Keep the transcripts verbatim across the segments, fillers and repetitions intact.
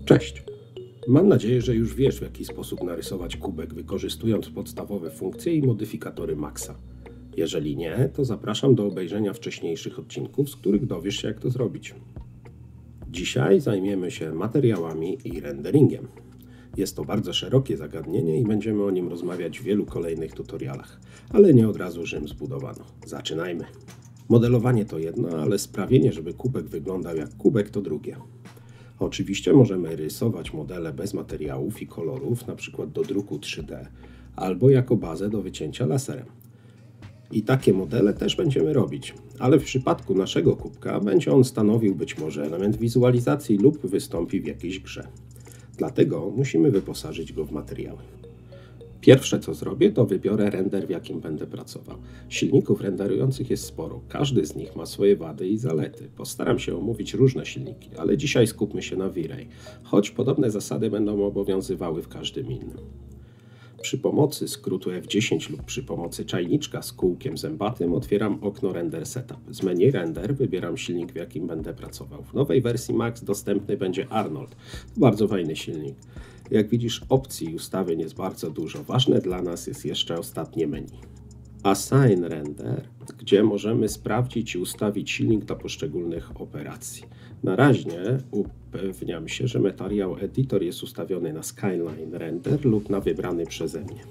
Cześć! Mam nadzieję, że już wiesz, w jaki sposób narysować kubek, wykorzystując podstawowe funkcje i modyfikatory Maxa. Jeżeli nie, to zapraszam do obejrzenia wcześniejszych odcinków, z których dowiesz się, jak to zrobić. Dzisiaj zajmiemy się materiałami i renderingiem. Jest to bardzo szerokie zagadnienie i będziemy o nim rozmawiać w wielu kolejnych tutorialach, ale nie od razu Rzym zbudowano. Zaczynajmy! Modelowanie to jedno, ale sprawienie, żeby kubek wyglądał jak kubek, to drugie. Oczywiście możemy rysować modele bez materiałów i kolorów, np. do druku trzy D, albo jako bazę do wycięcia laserem. I takie modele też będziemy robić, ale w przypadku naszego kubka będzie on stanowił być może element wizualizacji lub wystąpi w jakiejś grze. Dlatego musimy wyposażyć go w materiały. Pierwsze co zrobię, to wybiorę render, w jakim będę pracował. Silników renderujących jest sporo, każdy z nich ma swoje wady i zalety. Postaram się omówić różne silniki, ale dzisiaj skupmy się na V-Ray, choć podobne zasady będą obowiązywały w każdym innym. Przy pomocy skrótu F dziesięć lub przy pomocy czajniczka z kółkiem zębatym otwieram okno Render Setup. Z menu Render wybieram silnik, w jakim będę pracował. W nowej wersji Max dostępny będzie Arnold. To bardzo fajny silnik. Jak widzisz, opcji i ustawień jest bardzo dużo. Ważne dla nas jest jeszcze ostatnie menu. Assign Render, gdzie możemy sprawdzić i ustawić silnik dla poszczególnych operacji. Na razie upewniam się, że Material Editor jest ustawiony na Skyline Render lub na wybrany przeze mnie.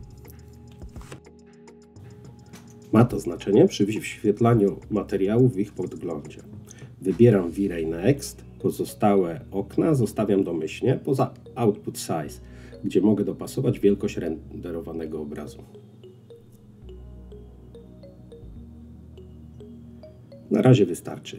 Ma to znaczenie przy wyświetlaniu materiałów w ich podglądzie. Wybieram V-Ray Next, pozostałe okna zostawiam domyślnie poza Output Size, gdzie mogę dopasować wielkość renderowanego obrazu. Na razie wystarczy.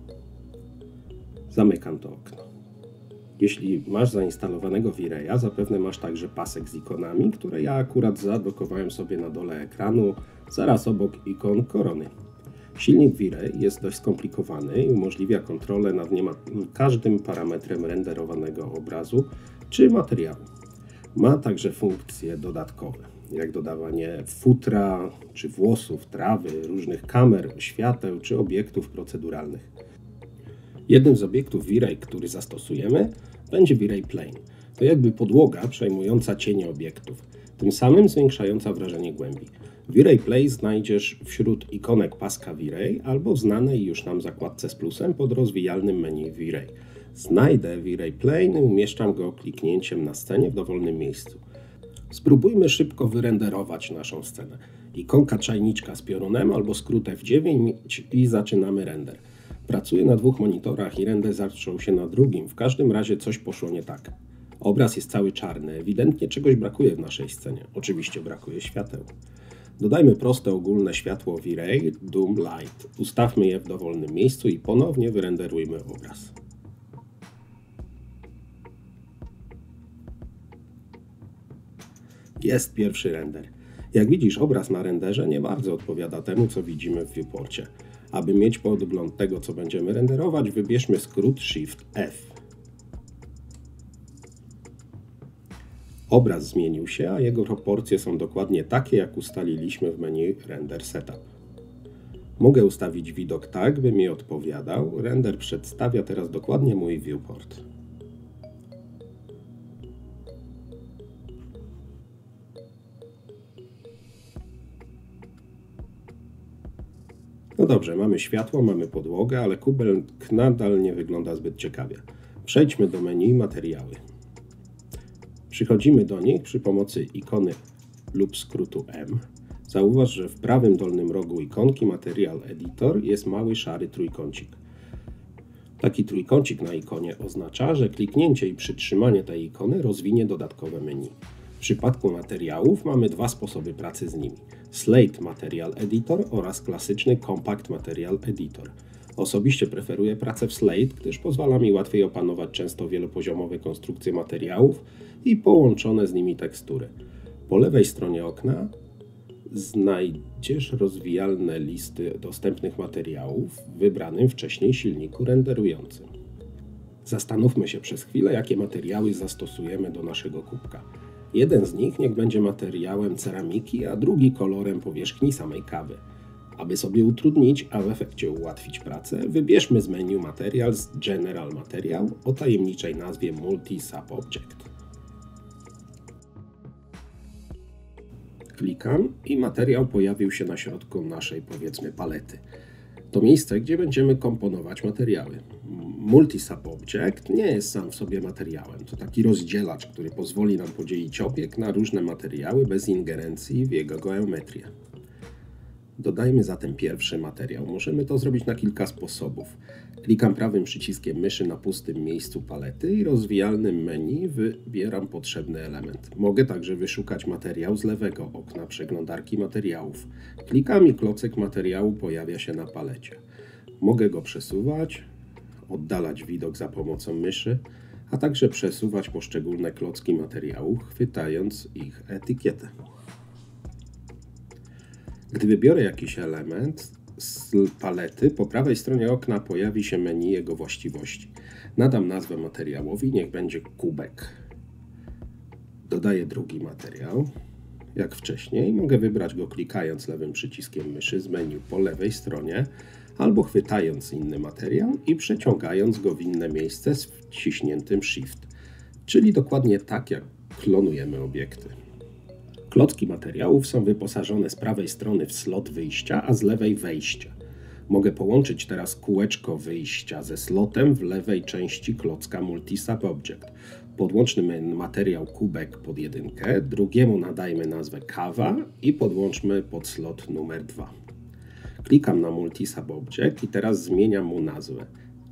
Zamykam to okno. Jeśli masz zainstalowanego V-Raya, zapewne masz także pasek z ikonami, które ja akurat zadokowałem sobie na dole ekranu, zaraz obok ikon korony. Silnik V-Ray jest dość skomplikowany i umożliwia kontrolę nad niemal każdym parametrem renderowanego obrazu czy materiału. Ma także funkcje dodatkowe, jak dodawanie futra czy włosów, trawy, różnych kamer, świateł czy obiektów proceduralnych. Jednym z obiektów V-Ray, który zastosujemy, będzie V-Ray Plane. To jakby podłoga przejmująca cienie obiektów, tym samym zwiększająca wrażenie głębi. V-Ray Plane znajdziesz wśród ikonek paska V-Ray albo w znanej już nam zakładce z plusem pod rozwijalnym menu V-Ray. Znajdę V-Ray Plane i umieszczam go kliknięciem na scenie w dowolnym miejscu. Spróbujmy szybko wyrenderować naszą scenę. Ikonka czajniczka z piorunem albo skrót F dziewięć i zaczynamy render. Pracuję na dwóch monitorach i render zaczął się na drugim, w każdym razie coś poszło nie tak. Obraz jest cały czarny, ewidentnie czegoś brakuje w naszej scenie. Oczywiście brakuje świateł. Dodajmy proste ogólne światło V-Ray, Doom Light. Ustawmy je w dowolnym miejscu i ponownie wyrenderujmy obraz. Jest pierwszy render. Jak widzisz, obraz na renderze nie bardzo odpowiada temu, co widzimy w viewporcie. Aby mieć podgląd tego, co będziemy renderować, wybierzmy skrót Shift F. Obraz zmienił się, a jego proporcje są dokładnie takie, jak ustaliliśmy w menu Render Setup. Mogę ustawić widok tak, by mi odpowiadał. Render przedstawia teraz dokładnie mój viewport. No dobrze, mamy światło, mamy podłogę, ale kubek nadal nie wygląda zbyt ciekawie. Przejdźmy do menu Materiały. Przychodzimy do nich przy pomocy ikony lub skrótu M. Zauważ, że w prawym dolnym rogu ikonki Material Editor jest mały szary trójkącik. Taki trójkącik na ikonie oznacza, że kliknięcie i przytrzymanie tej ikony rozwinie dodatkowe menu. W przypadku materiałów mamy dwa sposoby pracy z nimi. Slate Material Editor oraz klasyczny Compact Material Editor. Osobiście preferuję pracę w Slate, gdyż pozwala mi łatwiej opanować często wielopoziomowe konstrukcje materiałów i połączone z nimi tekstury. Po lewej stronie okna znajdziesz rozwijalne listy dostępnych materiałów w wybranym wcześniej silniku renderującym. Zastanówmy się przez chwilę, jakie materiały zastosujemy do naszego kubka. Jeden z nich niech będzie materiałem ceramiki, a drugi kolorem powierzchni samej kawy. Aby sobie utrudnić, a w efekcie ułatwić pracę, wybierzmy z menu Materials General Materiał o tajemniczej nazwie Multi Subobject. Klikam i materiał pojawił się na środku naszej, powiedzmy, palety. To miejsce, gdzie będziemy komponować materiały. Multi Subobject nie jest sam w sobie materiałem. To taki rozdzielacz, który pozwoli nam podzielić obiekt na różne materiały bez ingerencji w jego geometrię. Dodajmy zatem pierwszy materiał. Możemy to zrobić na kilka sposobów. Klikam prawym przyciskiem myszy na pustym miejscu palety i rozwijalnym menu wybieram potrzebny element. Mogę także wyszukać materiał z lewego okna przeglądarki materiałów. Klikam i klocek materiału pojawia się na palecie. Mogę go przesuwać, oddalać widok za pomocą myszy, a także przesuwać poszczególne klocki materiału, chwytając ich etykietę. Gdy wybiorę jakiś element z palety, po prawej stronie okna pojawi się menu jego właściwości. Nadam nazwę materiałowi, niech będzie kubek. Dodaję drugi materiał. Jak wcześniej, mogę wybrać go klikając lewym przyciskiem myszy z menu po lewej stronie, albo chwytając inny materiał i przeciągając go w inne miejsce z wciśniętym Shift, czyli dokładnie tak jak klonujemy obiekty. Klocki materiałów są wyposażone z prawej strony w slot wyjścia, a z lewej wejścia. Mogę połączyć teraz kółeczko wyjścia ze slotem w lewej części klocka Multi Subobject. Podłączmy materiał kubek pod jedynkę, drugiemu nadajmy nazwę kawa i podłączmy pod slot numer dwa. Klikam na Multi Subobject i teraz zmieniam mu nazwę.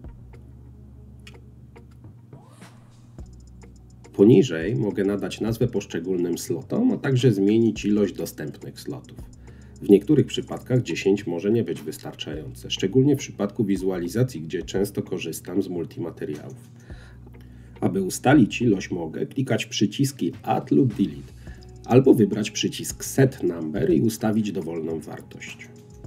Poniżej mogę nadać nazwę poszczególnym slotom, a także zmienić ilość dostępnych slotów. W niektórych przypadkach dziesięć może nie być wystarczające, szczególnie w przypadku wizualizacji, gdzie często korzystam z multimateriałów. Aby ustalić ilość, mogę klikać przyciski Add lub Delete, albo wybrać przycisk Set Number i ustawić dowolną wartość.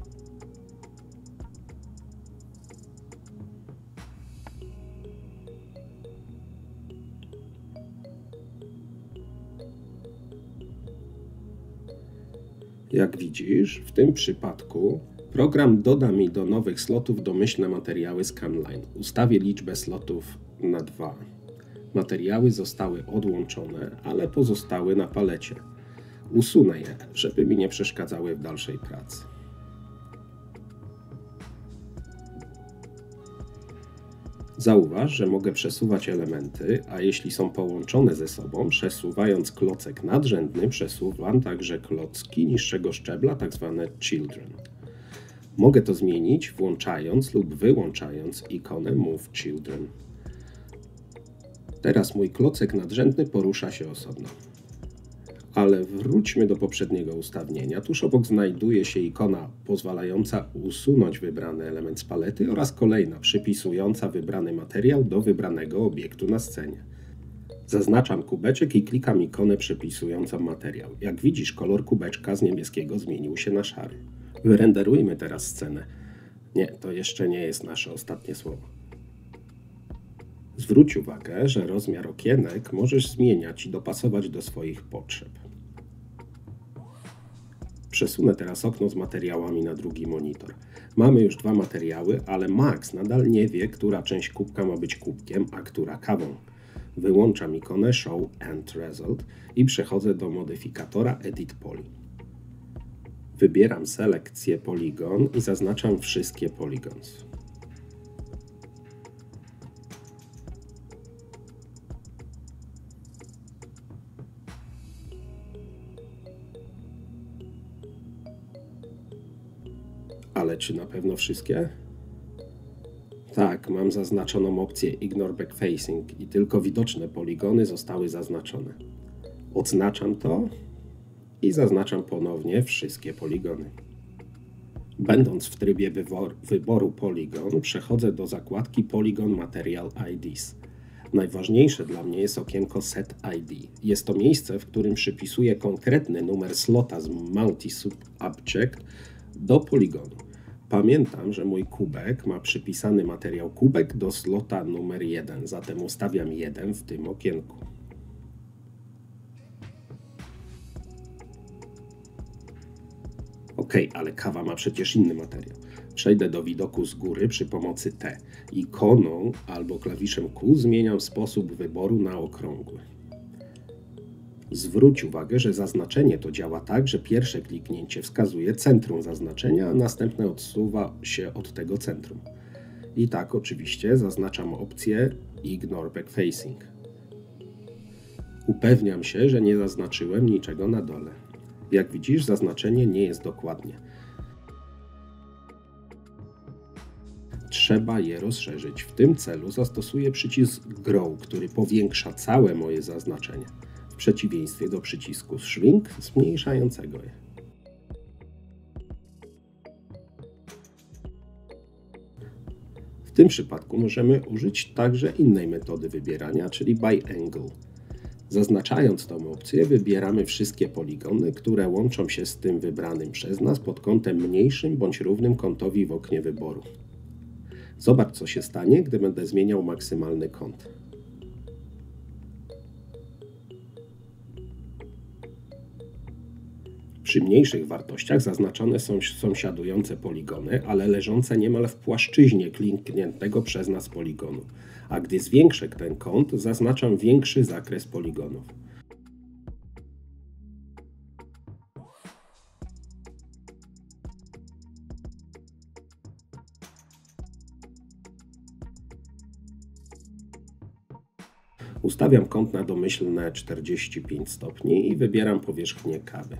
Jak widzisz, w tym przypadku program doda mi do nowych slotów domyślne materiały Scanline. Ustawię liczbę slotów na dwa. Materiały zostały odłączone, ale pozostały na palecie. Usunę je, żeby mi nie przeszkadzały w dalszej pracy. Zauważ, że mogę przesuwać elementy, a jeśli są połączone ze sobą, przesuwając klocek nadrzędny, przesuwam także klocki niższego szczebla, tzw. Children. Mogę to zmienić włączając lub wyłączając ikonę Move Children. Teraz mój klocek nadrzędny porusza się osobno. Ale wróćmy do poprzedniego ustawienia. Tuż obok znajduje się ikona pozwalająca usunąć wybrany element z palety oraz kolejna przypisująca wybrany materiał do wybranego obiektu na scenie. Zaznaczam kubeczek i klikam ikonę przypisującą materiał. Jak widzisz, kolor kubeczka z niebieskiego zmienił się na szary. Wyrenderujmy teraz scenę. Nie, to jeszcze nie jest nasze ostatnie słowo. Zwróć uwagę, że rozmiar okienek możesz zmieniać i dopasować do swoich potrzeb. Przesunę teraz okno z materiałami na drugi monitor. Mamy już dwa materiały, ale Max nadal nie wie, która część kubka ma być kubkiem, a która kawą. Wyłączam ikonę Show End Result i przechodzę do modyfikatora Edit Poly. Wybieram selekcję Polygon i zaznaczam wszystkie Polygons. Ale czy na pewno wszystkie? Tak, mam zaznaczoną opcję Ignore Backfacing i tylko widoczne poligony zostały zaznaczone. Odznaczam to i zaznaczam ponownie wszystkie poligony. Będąc w trybie wyboru Polygon, przechodzę do zakładki Polygon Material I Ds. Najważniejsze dla mnie jest okienko Set I D. Jest to miejsce, w którym przypisuję konkretny numer slota z Multi Subobject do poligonu. Pamiętam, że mój kubek ma przypisany materiał kubek do slota numer jeden, zatem ustawiam jeden w tym okienku. Ok, Ok, ale kawa ma przecież inny materiał. Przejdę do widoku z góry przy pomocy T. Ikoną albo klawiszem Q zmieniam sposób wyboru na okrągły. Zwróć uwagę, że zaznaczenie to działa tak, że pierwsze kliknięcie wskazuje centrum zaznaczenia, a następne odsuwa się od tego centrum. I tak oczywiście zaznaczam opcję Ignore Backfacing. Upewniam się, że nie zaznaczyłem niczego na dole. Jak widzisz, zaznaczenie nie jest dokładnie. Trzeba je rozszerzyć. W tym celu zastosuję przycisk Grow, który powiększa całe moje zaznaczenie, w przeciwieństwie do przycisku Shrink zmniejszającego je. W tym przypadku możemy użyć także innej metody wybierania, czyli By Angle. Zaznaczając tą opcję, wybieramy wszystkie poligony, które łączą się z tym wybranym przez nas pod kątem mniejszym bądź równym kątowi w oknie wyboru. Zobacz, co się stanie, gdy będę zmieniał maksymalny kąt. Przy mniejszych wartościach zaznaczone są sąsiadujące poligony, ale leżące niemal w płaszczyźnie klikniętego przez nas poligonu. A gdy zwiększę ten kąt, zaznaczam większy zakres poligonów. Ustawiam kąt na domyślne czterdzieści pięć stopni i wybieram powierzchnię kawy.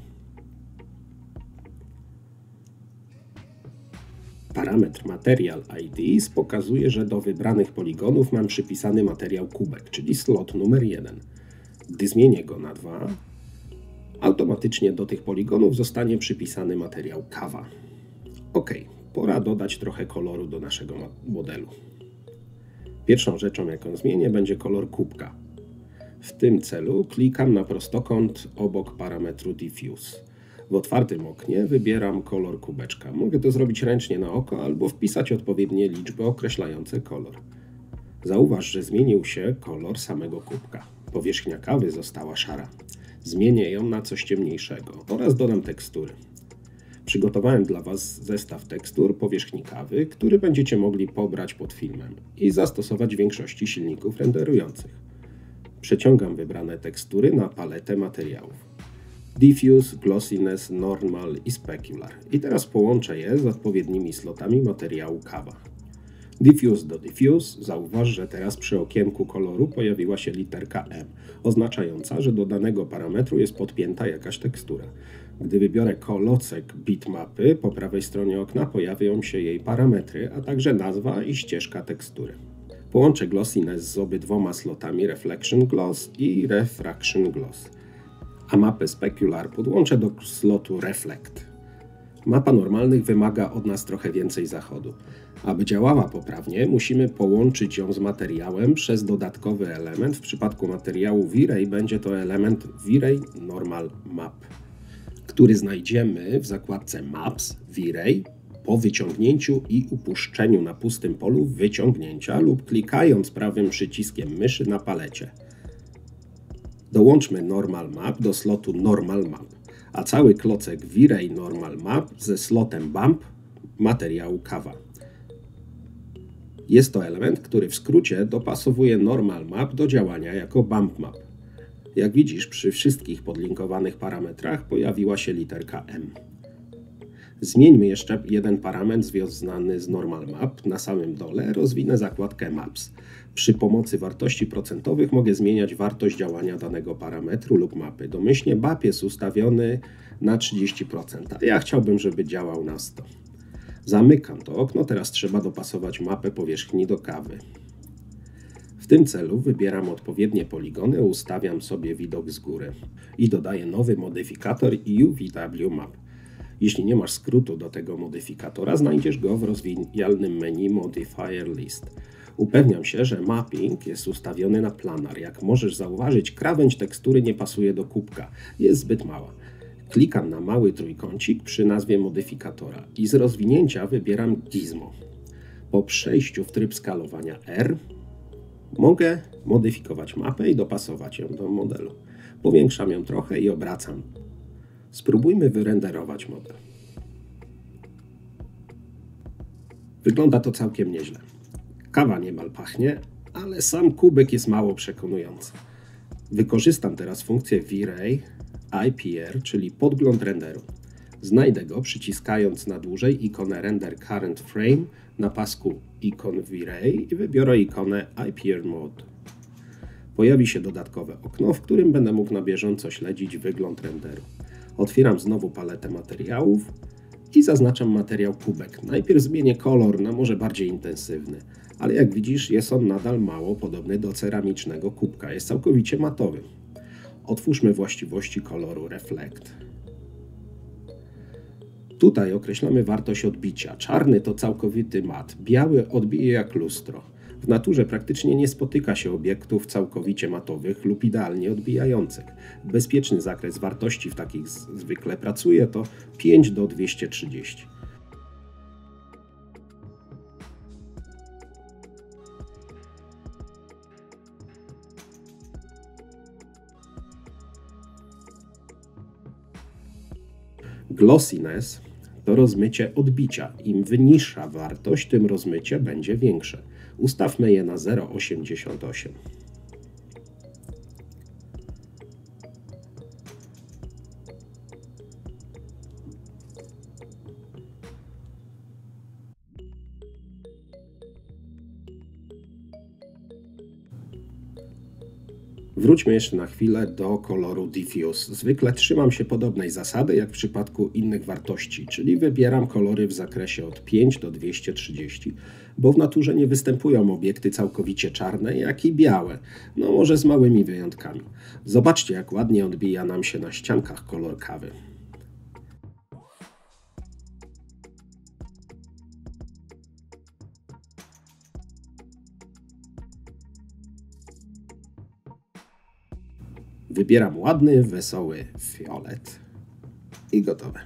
Parametr Material I D pokazuje, że do wybranych poligonów mam przypisany materiał kubek, czyli slot numer jeden. Gdy zmienię go na dwa, automatycznie do tych poligonów zostanie przypisany materiał kawa. Ok, pora dodać trochę koloru do naszego modelu. Pierwszą rzeczą, jaką zmienię, będzie kolor kubka. W tym celu klikam na prostokąt obok parametru Diffuse. W otwartym oknie wybieram kolor kubeczka. Mogę to zrobić ręcznie na oko albo wpisać odpowiednie liczby określające kolor. Zauważ, że zmienił się kolor samego kubka. Powierzchnia kawy została szara. Zmienię ją na coś ciemniejszego oraz dodam tekstury. Przygotowałem dla Was zestaw tekstur powierzchni kawy, który będziecie mogli pobrać pod filmem i zastosować w większości silników renderujących. Przeciągam wybrane tekstury na paletę materiałów. Diffuse, Glossiness, Normal i Specular. I teraz połączę je z odpowiednimi slotami materiału kawa. Diffuse do Diffuse. Zauważ, że teraz przy okienku koloru pojawiła się literka M, oznaczająca, że do danego parametru jest podpięta jakaś tekstura. Gdy wybiorę kolocek bitmapy, po prawej stronie okna pojawią się jej parametry, a także nazwa i ścieżka tekstury. Połączę Glossiness z obydwoma slotami Reflection Gloss i Refraction Gloss, a mapę Specular podłączę do slotu Reflect. Mapa normalnych wymaga od nas trochę więcej zachodu. Aby działała poprawnie, musimy połączyć ją z materiałem przez dodatkowy element. W przypadku materiału V-Ray będzie to element V-Ray Normal Map, który znajdziemy w zakładce Maps V-Ray po wyciągnięciu i upuszczeniu na pustym polu wyciągnięcia lub klikając prawym przyciskiem myszy na palecie. Dołączmy Normal Map do slotu Normal Map, a cały klocek V-Ray Normal Map ze slotem Bump materiału kawa. Jest to element, który w skrócie dopasowuje Normal Map do działania jako Bump Map. Jak widzisz, przy wszystkich podlinkowanych parametrach pojawiła się literka M. Zmieńmy jeszcze jeden parametr związany z Normal Map. Na samym dole rozwinę zakładkę Maps. Przy pomocy wartości procentowych mogę zmieniać wartość działania danego parametru lub mapy. Domyślnie map jest ustawiony na trzydzieści procent, a ja chciałbym, żeby działał na sto procent. Zamykam to okno, teraz trzeba dopasować mapę powierzchni do kawy. W tym celu wybieram odpowiednie poligony, ustawiam sobie widok z góry i dodaję nowy modyfikator U V W Map. Jeśli nie masz skrótu do tego modyfikatora, znajdziesz go w rozwijalnym menu Modifier List. Upewniam się, że mapping jest ustawiony na planar. Jak możesz zauważyć, krawędź tekstury nie pasuje do kubka, jest zbyt mała. Klikam na mały trójkącik przy nazwie modyfikatora i z rozwinięcia wybieram Gizmo. Po przejściu w tryb skalowania R mogę modyfikować mapę i dopasować ją do modelu. Powiększam ją trochę i obracam. Spróbujmy wyrenderować model. Wygląda to całkiem nieźle. Kawa niemal pachnie, ale sam kubek jest mało przekonujący. Wykorzystam teraz funkcję V-Ray I P R, czyli podgląd renderu. Znajdę go przyciskając na dłużej ikonę Render Current Frame na pasku ikon V-Ray i wybiorę ikonę I P R Mode. Pojawi się dodatkowe okno, w którym będę mógł na bieżąco śledzić wygląd renderu. Otwieram znowu paletę materiałów i zaznaczam materiał kubek. Najpierw zmienię kolor na może bardziej intensywny, ale jak widzisz jest on nadal mało podobny do ceramicznego kubka, jest całkowicie matowy. Otwórzmy właściwości koloru Reflect. Tutaj określamy wartość odbicia. Czarny to całkowity mat, biały odbije jak lustro. W naturze praktycznie nie spotyka się obiektów całkowicie matowych lub idealnie odbijających. Bezpieczny zakres wartości w takich zwykle pracuje to pięć do dwustu trzydziestu. Glossiness to rozmycie odbicia. Im niższa wartość, tym rozmycie będzie większe. Ustawmy je na zero przecinek osiemdziesiąt osiem. Wróćmy jeszcze na chwilę do koloru Diffuse. Zwykle trzymam się podobnej zasady jak w przypadku innych wartości, czyli wybieram kolory w zakresie od pięć do dwustu trzydziestu, bo w naturze nie występują obiekty całkowicie czarne, jak i białe, no może z małymi wyjątkami. Zobaczcie, jak ładnie odbija nam się na ściankach kolor kawy. Wybieram ładny, wesoły fiolet i gotowe.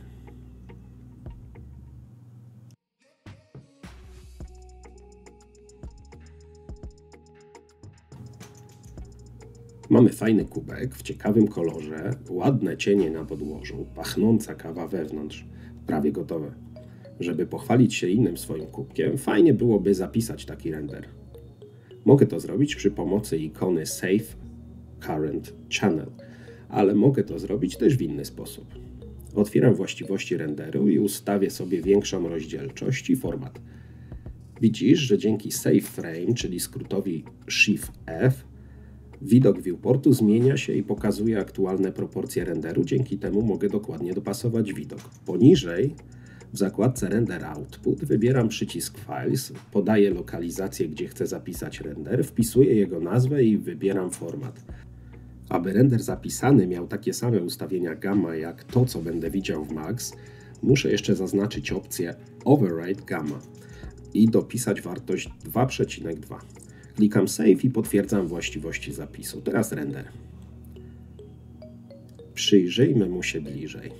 Mamy fajny kubek w ciekawym kolorze, ładne cienie na podłożu, pachnąca kawa wewnątrz, prawie gotowe. Żeby pochwalić się innym swoim kubkiem, fajnie byłoby zapisać taki render. Mogę to zrobić przy pomocy ikony Save Current Channel, ale mogę to zrobić też w inny sposób. Otwieram właściwości renderu i ustawię sobie większą rozdzielczość i format. Widzisz, że dzięki Save Frame, czyli skrótowi Shift F, widok viewportu zmienia się i pokazuje aktualne proporcje renderu, dzięki temu mogę dokładnie dopasować widok. Poniżej w zakładce Render Output wybieram przycisk Files, podaję lokalizację, gdzie chcę zapisać render, wpisuję jego nazwę i wybieram format. Aby render zapisany miał takie same ustawienia gamma jak to, co będę widział w Max, muszę jeszcze zaznaczyć opcję Override Gamma i dopisać wartość dwa przecinek dwa. Klikam Save i potwierdzam właściwości zapisu. Teraz render. Przyjrzyjmy mu się bliżej.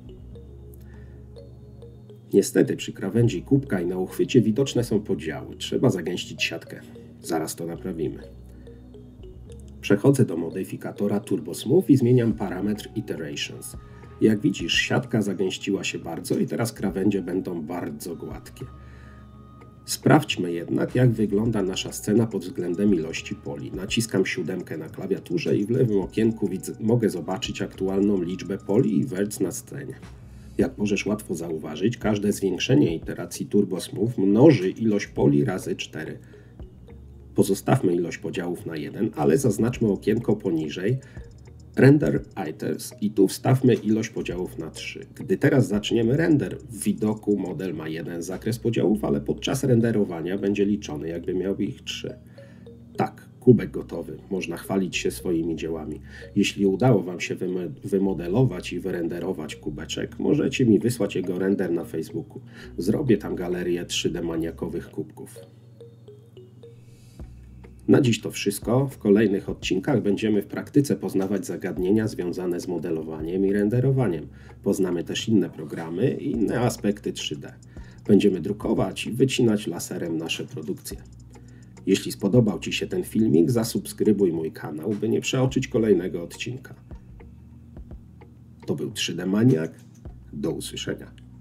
Niestety przy krawędzi kubka i na uchwycie widoczne są podziały. Trzeba zagęścić siatkę. Zaraz to naprawimy. Przechodzę do modyfikatora Turbo Smooth i zmieniam parametr Iterations. Jak widzisz, siatka zagęściła się bardzo i teraz krawędzie będą bardzo gładkie. Sprawdźmy jednak, jak wygląda nasza scena pod względem ilości poli. Naciskam siódemkę na klawiaturze i w lewym okienku widzę, mogę zobaczyć aktualną liczbę poli i werc na scenie. Jak możesz łatwo zauważyć, każde zwiększenie iteracji Turbo Smooth mnoży ilość poli razy cztery. Pozostawmy ilość podziałów na jeden, ale zaznaczmy okienko poniżej Render Items i tu wstawmy ilość podziałów na trzy. Gdy teraz zaczniemy render, w widoku model ma jeden zakres podziałów, ale podczas renderowania będzie liczony, jakby miał ich trzy. Tak, kubek gotowy. Można chwalić się swoimi dziełami. Jeśli udało Wam się wymodelować i wyrenderować kubeczek, możecie mi wysłać jego render na Facebooku. Zrobię tam galerię trzy D maniakowych kubków. Na dziś to wszystko. W kolejnych odcinkach będziemy w praktyce poznawać zagadnienia związane z modelowaniem i renderowaniem. Poznamy też inne programy i inne aspekty trzy D. Będziemy drukować i wycinać laserem nasze produkcje. Jeśli spodobał Ci się ten filmik, zasubskrybuj mój kanał, by nie przeoczyć kolejnego odcinka. To był trzy D Maniak. Do usłyszenia.